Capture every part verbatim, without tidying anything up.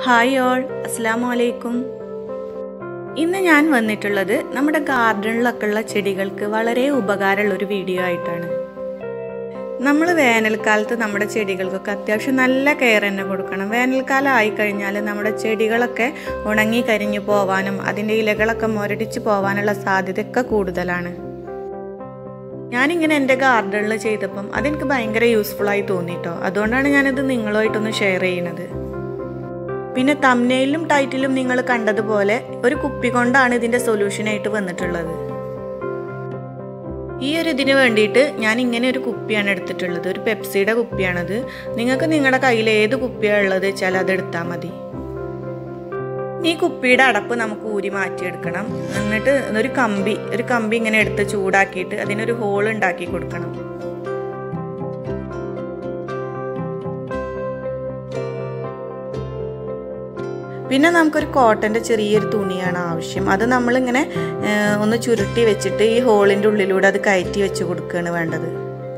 Hi all, അസ്സലാമു അലൈക്കും. ഇന്ന് ഞാൻ വന്നിട്ടുള്ളത് നമ്മുടെ ഗാർഡനിലൊക്കെ ഉള്ള ചെടികൾക്ക് വളരെ ഉപകാരമുള്ളൊരു വീഡിയോ ആയിട്ടാണ്. നമ്മൾ വേനൽക്കാലത്ത് നമ്മുടെ ചെടികൾക്കൊക്കെ അത്യാവശ്യം നല്ല കെയർ തന്നെ കൊടുക്കണം. വേനൽക്കാലം ആയിക്കഴിഞ്ഞാൽ നമ്മുടെ ചെടികളൊക്കെ ഉണങ്ങി കരിഞ്ഞു പോവാനും അതിൻ്റെ ഇലകളൊക്കെ മുരടിച്ച് പോകാനുള്ള സാധ്യതയൊക്കെ കൂടുതലാണ്. ഞാനിങ്ങനെ എൻ്റെ ഗാർഡനിൽ ചെയ്തപ്പം അതെനിക്ക് ഭയങ്കര യൂസ്ഫുള്ളായി തോന്നിട്ടോ. അതുകൊണ്ടാണ് ഞാനിത് നിങ്ങളുമായിട്ടൊന്ന് ഷെയർ ചെയ്യുന്നത്. പിന്നെ തംബ്നെയിലും ടൈറ്റിലും നിങ്ങൾ കണ്ടതുപോലെ ഒരു കുപ്പി കൊണ്ടാണ് ഇതിൻ്റെ സൊല്യൂഷനായിട്ട് വന്നിട്ടുള്ളത്. ഈ ഒരു ഇതിന് വേണ്ടിയിട്ട് ഞാൻ ഇങ്ങനെ ഒരു കുപ്പിയാണ് എടുത്തിട്ടുള്ളത്. ഒരു പെപ്സിയുടെ കുപ്പിയാണത്. നിങ്ങൾക്ക് നിങ്ങളുടെ കയ്യിൽ ഏത് കുപ്പിയാണ് ഉള്ളത് വെച്ചാൽ അത് എടുത്താൽ മതി. ഈ കുപ്പിയുടെ അടപ്പ് നമുക്ക് ഊരി മാറ്റിയെടുക്കണം. എന്നിട്ട് ഒരു കമ്പി ഒരു കമ്പി ഇങ്ങനെ എടുത്ത് ചൂടാക്കിയിട്ട് അതിനൊരു ഹോൾ ഉണ്ടാക്കി കൊടുക്കണം. പിന്നെ നമുക്കൊരു കോട്ടൻ്റെ ചെറിയൊരു തുണിയാണ് ആവശ്യം. അത് നമ്മളിങ്ങനെ ഒന്ന് ചുരുട്ടി വെച്ചിട്ട് ഈ ഹോളിൻ്റെ ഉള്ളിലൂടെ അത് കയറ്റി വെച്ച് കൊടുക്കുകയാണ് വേണ്ടത്.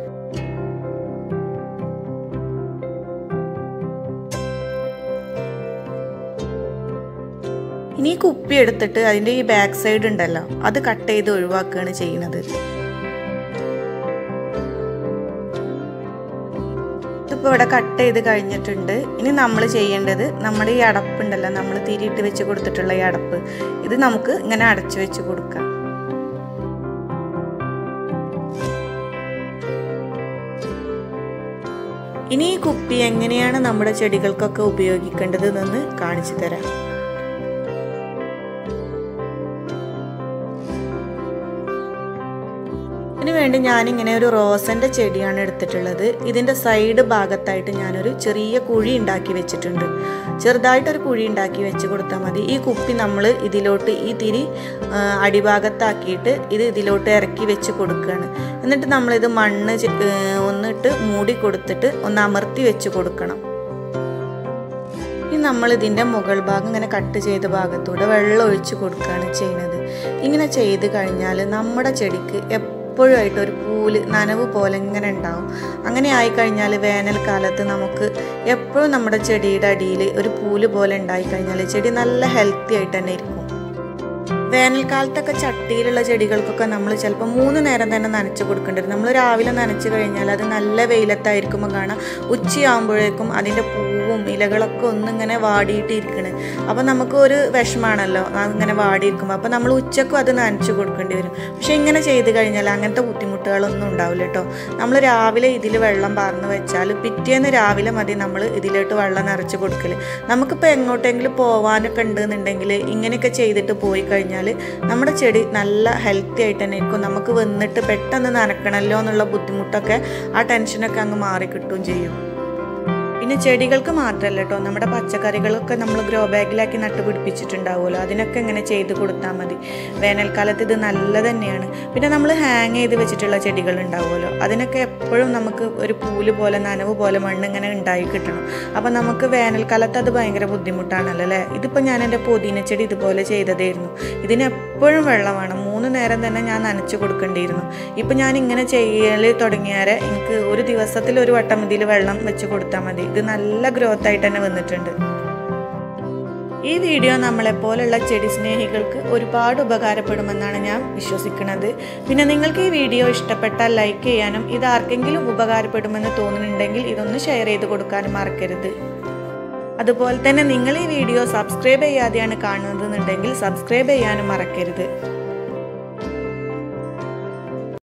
ഇനി ഈ കുപ്പി എടുത്തിട്ട് അതിൻ്റെ ഈ ബാക്ക് സൈഡ് ഉണ്ടല്ലോ അത് കട്ട് ചെയ്ത് ഒഴിവാക്കുകയാണ് ചെയ്യുന്നത്. ഇപ്പോൾ ഇവിടെ കട്ട് ചെയ്ത് കഴിഞ്ഞിട്ടുണ്ട്. ഇനി നമ്മൾ ചെയ്യേണ്ടത് നമ്മുടെ ഈ അടപ്പുണ്ടല്ലോ, നമ്മൾ തിരിയിട്ട് വെച്ച് കൊടുത്തിട്ടുള്ള ഈ അടപ്പ്, ഇത് നമുക്ക് ഇങ്ങനെ അടച്ചു വെച്ച് കൊടുക്കാം. ഇനി ഈ കുപ്പി എങ്ങനെയാണ് നമ്മുടെ ചെടികൾക്കൊക്കെ ഉപയോഗിക്കേണ്ടത് എന്ന് കാണിച്ചു തരാം. വേണ്ടി ഞാനിങ്ങനെ ഒരു റോസൻ്റെ ചെടിയാണ് എടുത്തിട്ടുള്ളത്. ഇതിൻ്റെ സൈഡ് ഭാഗത്തായിട്ട് ഞാനൊരു ചെറിയ കുഴി ഉണ്ടാക്കി വെച്ചിട്ടുണ്ട്. ചെറുതായിട്ടൊരു കുഴി ഉണ്ടാക്കി വെച്ച് കൊടുത്താൽ മതി. ഈ കുപ്പി നമ്മൾ ഇതിലോട്ട് ഈ തിരി അടിഭാഗത്താക്കിയിട്ട് ഇത് ഇതിലോട്ട് ഇറക്കി വെച്ച് കൊടുക്കുകയാണ്. എന്നിട്ട് നമ്മളിത് മണ്ണ് ഒന്നിട്ട് മൂടി കൊടുത്തിട്ട് ഒന്ന് അമർത്തി വെച്ച് കൊടുക്കണം. ഇനി നമ്മൾ ഇതിൻ്റെ മുകൾ ഭാഗം ഇങ്ങനെ കട്ട് ചെയ്ത ഭാഗത്തൂടെ വെള്ളം ഒഴിച്ച് കൊടുക്കുകയാണ് ചെയ്യുന്നത്. ഇങ്ങനെ ചെയ്ത് കഴിഞ്ഞാൽ നമ്മുടെ ചെടിക്ക് എപ്പോഴും ആയിട്ട് ഒരു പൂല് നനവ് പോലെ ഇങ്ങനെ ഉണ്ടാവും. അങ്ങനെ ആയിക്കഴിഞ്ഞാൽ വേനൽക്കാലത്ത് നമുക്ക് എപ്പോഴും നമ്മുടെ ചെടിയുടെ അടിയിൽ ഒരു പൂല് പോലെ ഉണ്ടായിക്കഴിഞ്ഞാൽ ചെടി നല്ല ഹെൽത്തി ആയിട്ട് തന്നെ ഇരിക്കും. വേനൽക്കാലത്തൊക്കെ ചട്ടിയിലുള്ള ചെടികൾക്കൊക്കെ നമ്മൾ ചിലപ്പോൾ മൂന്ന് നേരം തന്നെ നനച്ച് കൊടുക്കേണ്ടി വരും. നമ്മൾ രാവിലെ നനച്ച് കഴിഞ്ഞാൽ അത് നല്ല വെയിലത്തായിരിക്കുമ്പോൾ കാണാം ഉച്ചയാകുമ്പോഴേക്കും അതിൻ്റെ പൂവും ഇലകളൊക്കെ ഒന്നിങ്ങനെ വാടിയിട്ടിരിക്കണ്. അപ്പോൾ നമുക്ക് ഒരു വിഷമാണല്ലോ അതിങ്ങനെ വാടിയിരിക്കുമ്പോൾ. അപ്പോൾ നമ്മൾ ഉച്ചക്കും അത് നനച്ച് കൊടുക്കേണ്ടി വരും. പക്ഷെ ഇങ്ങനെ ചെയ്ത് കഴിഞ്ഞാൽ അങ്ങനത്തെ ബുദ്ധിമുട്ടുകളൊന്നും ഉണ്ടാവില്ല കേട്ടോ. നമ്മൾ രാവിലെ ഇതിൽ വെള്ളം പാർന്ന് വെച്ചാൽ പിറ്റേന്ന് രാവിലെ മതി നമ്മൾ ഇതിലോട്ട് വെള്ളം നിറച്ച് കൊടുക്കൽ. നമുക്കിപ്പോൾ എങ്ങോട്ടെങ്കിലും പോകാനൊക്കെ ഉണ്ടെന്നുണ്ടെങ്കിൽ ഇങ്ങനെയൊക്കെ ചെയ്തിട്ട് പോയി കഴിഞ്ഞാൽ നമ്മുടെ ചെടി നല്ല ഹെൽത്തി ആയിട്ട് തന്നെ ഇരിക്കും. നമുക്ക് വന്നിട്ട് പെട്ടെന്ന് നനക്കണമല്ലോ എന്നുള്ള ബുദ്ധിമുട്ടൊക്കെ ആ ടെൻഷനൊക്കെ അങ്ങ് മാറിക്കിട്ടുകയും ചെയ്യും. പിന്നെ ചെടികൾക്ക് മാത്രമല്ല കേട്ടോ, നമ്മുടെ പച്ചക്കറികളൊക്കെ നമ്മൾ ഗ്രോ ബാഗിലാക്കി നട്ടുപിടിപ്പിച്ചിട്ടുണ്ടാവുമല്ലോ, അതിനൊക്കെ ഇങ്ങനെ ചെയ്ത് കൊടുത്താൽ മതി. വേനൽക്കാലത്ത് ഇത് നല്ല തന്നെയാണ്. പിന്നെ നമ്മൾ ഹാങ് ചെയ്ത് വെച്ചിട്ടുള്ള ചെടികൾ ഉണ്ടാവുമല്ലോ, അതിനൊക്കെ എപ്പോഴും നമുക്ക് ഒരു പൂല് പോലെ നനവ് പോലെ മണ്ണ് ഇങ്ങനെ ഉണ്ടായി കിട്ടണം. അപ്പം നമുക്ക് വേനൽക്കാലത്ത് അത് ഭയങ്കര ബുദ്ധിമുട്ടാണല്ലോ അല്ലേ. ഇതിപ്പോൾ ഞാൻ എൻ്റെ പുതിന ചെടി ഇതുപോലെ ചെയ്തതായിരുന്നു. ഇതിന് എപ്പോഴും വെള്ളം വേണം. മൂന്ന് നേരം തന്നെ ഞാൻ നനച്ച് കൊടുക്കേണ്ടിയിരുന്നു. ഇപ്പം ഞാൻ ഇങ്ങനെ ചെയ്യൽ തുടങ്ങിയാൽ എനിക്ക് ഒരു ദിവസത്തിൽ ഒരു വട്ടം ഇതിൽ വെള്ളം വെച്ച് കൊടുത്താൽ മതി. ഇത് നല്ല ഗ്രോത്ത് ആയിട്ട് തന്നെ വന്നിട്ടുണ്ട്. ഈ വീഡിയോ നമ്മളെപ്പോലുള്ള ചെടി സ്നേഹികൾക്ക് ഒരുപാട് ഉപകാരപ്പെടുമെന്നാണ് ഞാൻ വിശ്വസിക്കുന്നത്. പിന്നെ നിങ്ങൾക്ക് ഈ വീഡിയോ ഇഷ്ടപ്പെട്ടാൽ ലൈക്ക് ചെയ്യാനും ഇത് ആർക്കെങ്കിലും ഉപകാരപ്പെടുമെന്ന് തോന്നുന്നുണ്ടെങ്കിൽ ഇതൊന്ന് ഷെയർ ചെയ്ത് കൊടുക്കാനും മറക്കരുത്. അതുപോലെ തന്നെ നിങ്ങൾ ഈ വീഡിയോ സബ്സ്ക്രൈബ് ചെയ്യാതെയാണ് കാണുന്നതെന്നുണ്ടെങ്കിൽ സബ്സ്ക്രൈബ് ചെയ്യാനും മറക്കരുത്.